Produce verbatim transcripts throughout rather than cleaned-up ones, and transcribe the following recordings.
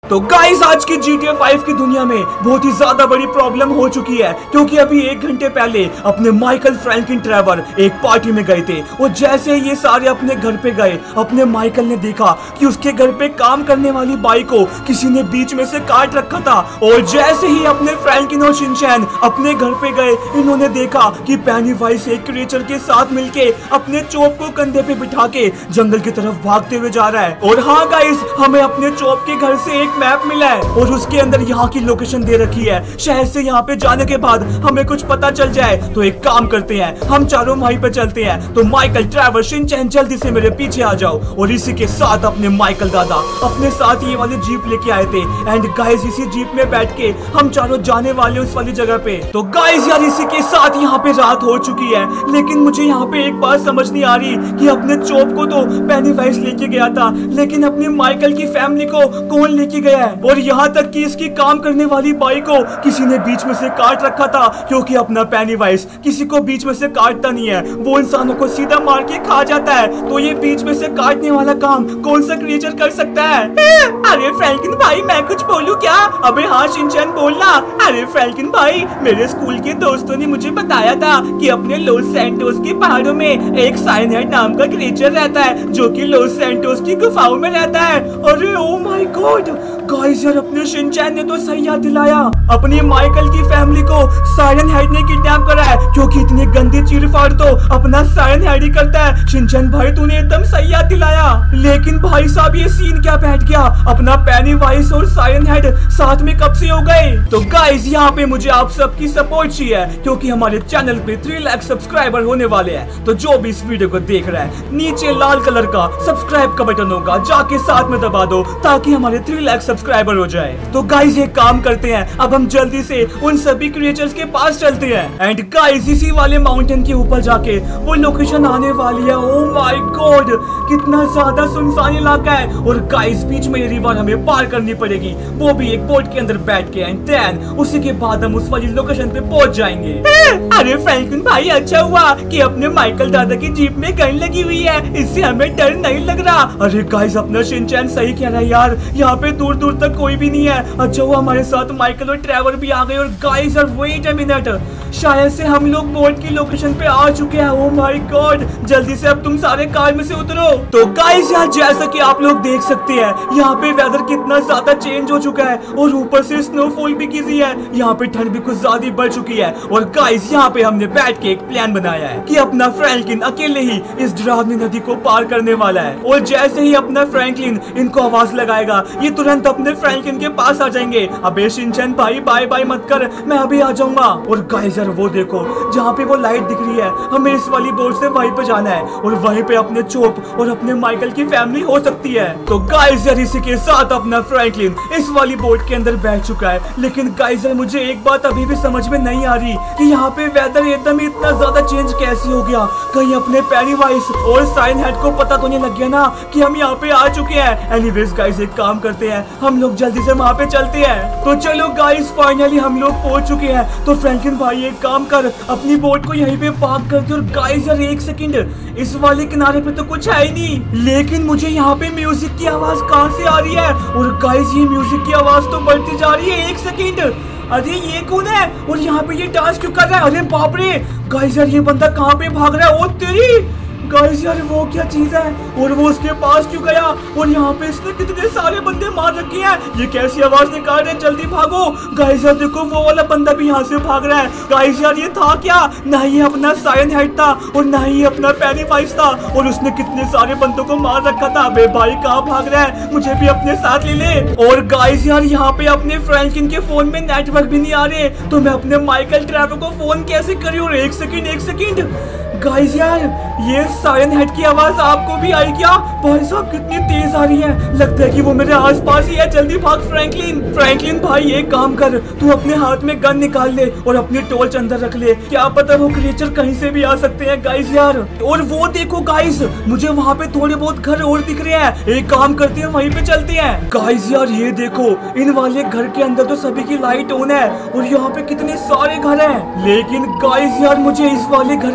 तो गाइस आज की जी टी ए फाइव की दुनिया में बहुत ही ज्यादा बड़ी प्रॉब्लम हो चुकी है, क्योंकि अभी एक घंटे पहले अपने माइकल फ्रैंकलिन ट्रेवर एक पार्टी में गए थे और जैसे ये सारे अपने घर पे गए, अपने माइकल ने देखा कि उसके घर पे काम करने वाली बाई को किसी ने बीच में से काट रखा था। और जैसे ही अपने फ्रैंकलिन और शिनचैन अपने घर पे गए, इन्होंने देखा कि पेनीवाइज एक क्रिएचर के साथ मिलके अपने चोप को कंधे पे बिठा के जंगल की तरफ भागते हुए जा रहा है। और हाँ गाइस, हमें अपने चोप के घर से एक मैप मिला है और उसके अंदर यहाँ की लोकेशन दे रखी है। शहर से यहाँ पे जाने के बाद हमें कुछ पता चल जाए तो एक काम करते हैं, हम चारों वहीं पे चलते हैं। तो माइकल, ट्रेवर, शिनचैन जल्दी से मेरे पीछे आ जाओ। और इसी के साथ अपने माइकल दादा अपने साथ ये वाली जीप लेके आए थे। एंड गाइस इसी जीप में बैठ के हम चारों जाने वाले उस वाली जगह पे। तो गाइस यार इसी के साथ यहाँ पे रात हो चुकी है, लेकिन मुझे यहाँ पे एक बात समझ नहीं आ रही कि अपने चोप को तो पेनीवाइज लेके गया था, लेकिन अपने माइकल की फैमिली को कौन लेके गया है? और यहाँ तक कि इसकी काम करने वाली बाई को किसी ने बीच में से काट रखा था, क्योंकि अपना पेनीवाइज किसी को बीच में से काटता नहीं है, वो इंसानों को सीधा मार के खा जाता है। तो ये बीच में से काटने वाला काम कौन सा क्रिएचर कर सकता है? अरे फ्रैंकलिन भाई, मैं कुछ बोलूं क्या? अबे हाँ शिनचैन बोलना। अरे फ्रैंकलिन भाई, मेरे स्कूल के दोस्तों ने मुझे बताया था कि अपने लॉस सैंटोस के पहाड़ों में एक साइनहाइड नाम का क्रिएचर रहता है, जो कि लॉस सैंटोस की गुफाओं में रहता है। अरे ओ माय गॉड गाइस, यार अपने शिनचैन ने तो सही याद दिलाया। अपनी माइकल की फैमिली को साइनहाइड ने किडनैप करा है, क्योंकि इतनी गंदी चीरफाड़ तो अपना साइनहाइड ही करता है। शिनचैन भाई तूने एकदम सही याद दिलाया। लेकिन भाई साहब ये सीन क्या बैठ गया? अपना पेनीवाइज और साइनहाइड साथ में कब से हो गए? तो गाइस यहाँ पे मुझे आप सबकी सपोर्ट चाहिए, क्योंकि हमारे चैनल पे थ्री लाख सब्सक्राइबर होने वाले हैं। तो जो भी इस वीडियो को देख रहा है, नीचे लाल कलर का सब्सक्राइब का बटन होगा, जाके साथ में दबा दो ताकि हमारे थ्री लाख सब्सक्राइबर हो जाए। तो गाइस एक काम करते हैं, अब हम जल्दी से उन सभी क्रिएचर्स के पास चलते हैं। एंड गाइस इसी वाले माउंटेन के ऊपर जाके वो लोकेशन आने वाली है। ओ माय गॉड कितना ज्यादा सुनसान इलाका है। और गाइस बीच में ये रिवर हमें पार करनी पड़ेगी, वो भी एक बोट के अंदर बैठ के। एंड देन उसी के बाद हम उस वाली लोकेशन पे पहुंच जाएंगे। अरे फ्रैंकलिन भाई, अच्छा हुआ कि अपने माइकल दादा की जीप में गन लगी हुई है, इससे हमें डर नहीं लग रहा। अरे गाइस अपना शिनचैन सही कह रहा है यार, यहाँ पे दूर दूर तक कोई भी नहीं है। अच्छा हुआ हमारे साथ माइकल और ट्रेवर भी आ गए। और गाइस यार वेट अ मिनट, शायद से हम लोग बोट की लोकेशन पे आ चुके हैं। ओ माय गॉड, जल्दी से अब तुम सारे कार में से उतरो। तो गाइस यार जैसा कि आप लोग देख सकते हैं, यहाँ पे वेदर कितना ज्यादा चेंज हो चुका है और ऊपर से स्नोफॉल भी गिरी है। यहाँ पे ठंड भी कुछ ज्यादा बढ़ चुकी है। और गाइस यहाँ पे हमने बैठ के एक प्लान बनाया है कि अपना फ्रैंकलिन अकेले ही इस डरावनी नदी को पार करने वाला है। और जैसे ही अपना फ्रैंकलिन इनको आवाज लगाएगा, ये तुरंत अपने फ्रैंकलिन के पास आ जाएंगे। अबे शिनचैन भाई बाय बाय मत कर, मैं अभी आ जाऊंगा। और गाइस यार वो देखो जहाँ पे वो लाइट दिख रही है, हमें इस वाली बोट से वहीं पे जाना है और वहीं पे अपने चोप और अपने माइकल की फैमिली हो सकती है। तो गाइस यार इसी के साथ अपना फ्रैंकलिन इस वाली बोट के अंदर बैठ चुका है। लेकिन गाइस यार मुझे एक बात अभी भी समझ में नहीं आ रही कि यहाँ पे वेदर एकदम इतना ज्यादा चेंज कैसे हो गया? कहीं अपने पेनीवाइज और साइनहाइड को पता तो नहीं लग गया ना कि हम यहाँ पे आ चुके हैं? एनीवेज गाइस एक काम करते हैं, हम लोग जल्दी से वहाँ पे चलते हैं। तो चलो गाइस फाइनली हम लोग पहुंच चुके हैं। तो फ्रैंकलिन भाई एक काम कर, अपनी बोट को यहीं पे पार्क कर दे। और गाइस यार एक सेकंड, इस वाले किनारे पे तो कुछ है ही नहीं, लेकिन मुझे यहाँ पे म्यूजिक की आवाज कहाँ से आ रही है? और गाइस ये म्यूजिक की आवाज तो बढ़ती जा रही है। एक सेकंड, अरे ये कौन है? और यहाँ पे ये डांस क्यों कर रहा है? अरे बाप रे गाइस यार ये बंदा कहाँ पे भाग रहा है? ओ तेरी गाइस यार वो क्या चीज है? और वो उसके पास क्यों गया? और यहाँ पे इसने कितने सारे बंदे मार रखे हैं। ये कैसी आवाज निकाल रहे हैं? जल्दी भागो। गाइस यार देखो वो वाला बंदा भी यहाँ से भाग रहा है। गाइस यार ये था क्या? ना ही अपना साइनहाइड था और ना ही अपना पेनीवाइज था, और उसने कितने सारे बंदों को मार रखा था। बे भाई कहाँ भाग रहा है? मुझे भी अपने साथ ले ले। और गाइस यार यहाँ पे अपने फ्रैंकलिन के फोन में नेटवर्क भी नहीं आ रहे, तो मैं अपने माइकल ट्रेवर को फोन कैसे करूँ? एक सेकंड एक सेकंड गाइस यार ये साइनहाइड की आवाज आपको भी आई क्या? भाई साहब कितनी तेज आ रही है, लगता है कि वो मेरे आसपास ही है। जल्दी भाग फ्रैंकलिन। फ्रैंकलिन भाई एक काम कर, तू अपने हाथ में गन निकाल ले और अपनी टॉर्च अंदर रख ले, क्या पता वो क्रिएचर कहीं से भी आ सकते हैं गाइस यार। और वो देखो गाइस, मुझे वहाँ पे थोड़े बहुत घर और दिख रहे हैं, एक काम करते हैं वहीं पे चलते हैं। गाइस यार ये देखो, इन वाले घर के अंदर तो सभी की लाइट ऑन है और यहाँ पे कितने सारे घर हैं, लेकिन गाइस यार मुझे इस वाले घर के अंदर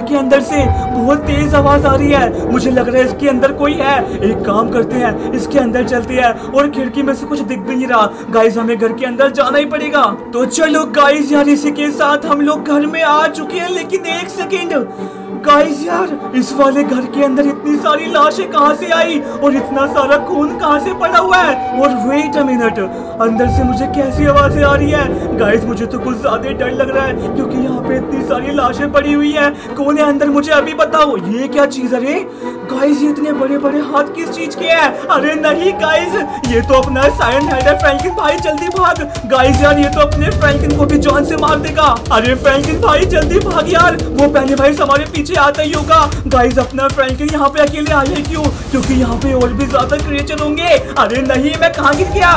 से बहुत तेज आवाज आ रही है। मुझे लग रहा है इसके अंदर कोई है। एक काम करते हैं, इसके अंदर चलते हैं और खिड़की में से कुछ दिख भी नहीं रहा। गाइस हमें घर के अंदर जाना ही पड़ेगा। तो चलो गाइस यार, इसी के साथ हम लोग घर में आ चुके हैं। लेकिन एक सेकेंड गाइस यार, इस वाले घर के अंदर इतनी सारी लाशें कहां से आई और इतना सारा खून कहां से पड़ा हुआ है। और वेट अ मिनट, अंदर से मुझे कैसी आवाजें आ रही है। गाइस मुझे तो कुछ ज्यादा डर लग रहा है क्योंकि यहाँ पे इतनी सारी लाशें पड़ी हुई है। कौन है अंदर, मुझे अभी बताओ। ये क्या चीज है रे गाइस, ये इतने बड़े बड़े हाथ किस चीज के हैं। अरे नहीं गाइस, ये तो अपना सायन हेड है। फ्रैंकलिन भाई जल्दी भाग। गाइस यार, ये तो अपने फ्रैंकलिन को भी जान से मार देगा। अरे फ्रैंकलिन भाई जल्दी भाग यार, वो पहले भाई हमारे पीछे आता ही होगा। गाइस अपना फ्रैंकलिन यहाँ पे अकेले आया है क्यों? क्योंकि यहाँ पे और भी ज्यादा क्रिएचर होंगे। अरे नहीं, मैं कहाँ गिर गया?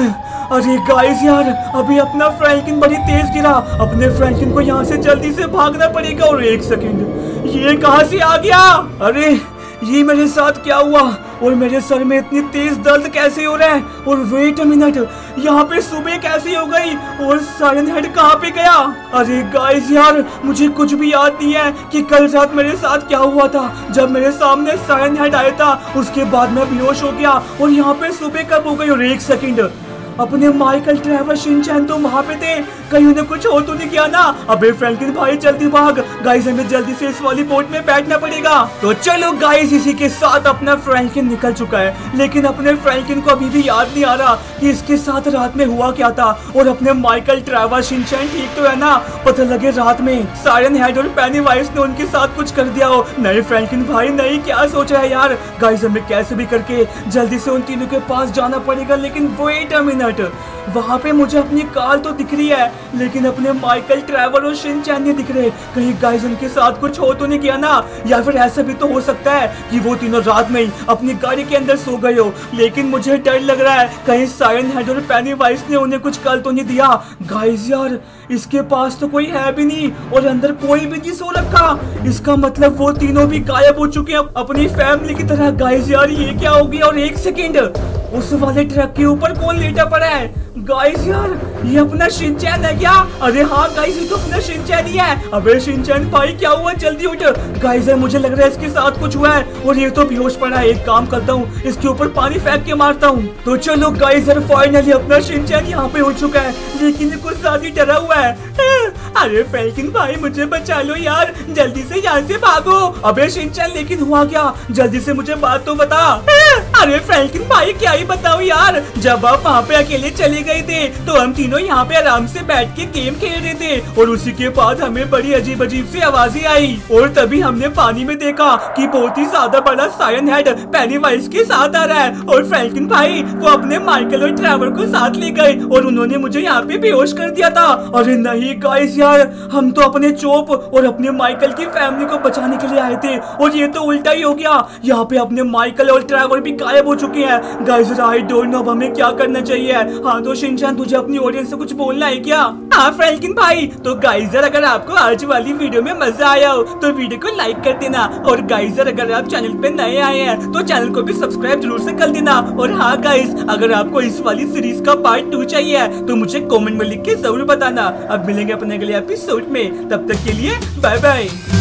अरे गाइस यार, अभी अपना फ्रैंकलिन बड़ी तेज गिरा। अपने फ्रैंकलिन को यहाँ से जल्दी से भागना पड़ेगा। और एक सेकंड, ये कहाँ से आ गया? अरे ये मेरे साथ क्या हुआ और मेरे सर में इतनी तेज दर्द कैसे हो रहा है? और वेट अ मिनट, यहाँ पे सुबह कैसे हो गई और सायन हेड कहाँ पे गया? अरे गाइस यार, मुझे कुछ भी याद नहीं है कि कल रात मेरे साथ क्या हुआ था। जब मेरे सामने सायन हेड आया था उसके बाद मैं बेहोश हो गया और यहाँ पे सुबह कब हो गई? और एक सेकंड, अपने माइकल ट्रेवर शिनचैन तो वहां पे थे, कहीं उन्हें कुछ हो तो नहीं किया ना? अबे फ्रैंकलिन भाई जल्दी भाग। गाइस हमें जल्दी से इस वाली बोट में बैठना पड़ेगा। तो चलो गाइस, इसी के साथ अपना फ्रैंकलिन निकल चुका है। लेकिन अपने फ्रैंकलिन को अभी भी याद नहीं आ रहा कि इसके साथ रात में हुआ क्या था। और अपने माइकल ट्रेवर शिनचैन ठीक तो है ना? पता लगे रात में सायन हेड और पेनीवाइज ने उनके साथ कुछ कर दिया हो। नहीं फ्रैंकलिन भाई नहीं, क्या सोचा है यार? गाइस हमें कैसे भी करके जल्दी से उन तीनों के पास जाना पड़ेगा। लेकिन वेट अ मिनट, वहां पे मुझे अपनी कार तो दिख रही है लेकिन अपने माइकल ट्रेवर और शिनचैन नहीं दिख रहे। कहीं गाइस उनके साथ कुछ हो तो नहीं किया ना? या फिर ऐसा भी तो हो सकता है कि वो तीनों रात में ही अपनी गाड़ी के अंदर सो गए हो। लेकिन मुझे डर लग रहा है कहीं सायन हेड और पेनीवाइज ने उन्हें कुछ कर तो नहीं दिया। गाइस यार, इसके पास तो कोई है भी नहीं और अंदर कोई भी नहीं सो रखा। इसका मतलब वो तीनों भी गायब हो चुके हैं अपनी फैमिली की तरह। गाइस यार, ये क्या हो गया? और एक सेकेंड, उस वाले ट्रक के ऊपर कौन लेटा पड़ा है? गाइस यार, ये अपना शिनचैन है क्या? अरे हाँ गाइस, ये तो अपना शिनचैन ही है। अबे शिनचैन भाई क्या हुआ? जल्दी उठ। गाइस यार, मुझे लग रहा है इसके साथ कुछ हुआ है और ये तो बेहोश पड़ा है। एक काम करता हूँ, इसके ऊपर पानी फेंक के मारता हूँ। तो चलो गाइस यार, फाइनली अपना शिनचैन यहाँ पे हो चुका है। लेकिन ये कुछ ज्यादा डरा हुआ है। अरे फ्रैंकलिन भाई मुझे बचा लो यार, जल्दी से यहाँ से भागो। अबे शिनचैन, लेकिन हुआ क्या? जल्दी से मुझे बात तो बता। अरे फ्रैंकलिन भाई क्या ही बताओ यार, जब आप वहाँ पे अकेले चले गए थे तो हम तीनों यहाँ पे आराम से बैठ के गेम खेल रहे थे और उसी के बाद हमें बड़ी अजीब अजीब सी आवाजें आई और तभी हमने पानी में देखा कि बहुत ही ज्यादा बड़ा सायन हेड पेनीवाइज के साथ आ रहा है। और फ्रैंकलिन भाई वो अपने माइकल और ट्रेवर को साथ ले गए और उन्होंने मुझे यहाँ पे बेहोश कर दिया था। अरे नहीं गाइस यार, हम तो अपने चोप और अपने माइकल की फैमिली को बचाने के लिए आए थे और ये तो उल्टा ही हो गया। यहाँ पे अपने माइकल और ट्रेवर भी गायब हो चुके हैं। गाइस आई डोंट नो अब हमें क्या करना चाहिए। हाँ तो शिनचैन, तुझे अपनी ऑडियंस से कुछ बोलना है क्या? हाँ फ्रैंकलिन भाई, तो गाइस यार, अगर आपको आज वाली वीडियो में मजा आया हो तो वीडियो को लाइक कर देना। और गाइस यार, अगर आप चैनल पे नए आए हैं तो चैनल को भी सब्सक्राइब जरूर से कर देना। और हाँ गाइस, अगर आपको इस वाली सीरीज का पार्ट टू चाहिए तो मुझे कमेंट में लिख के जरूर बताना। अब मिलेंगे अपने अगले एपिसोड में, तब तक के लिए बाय बाय।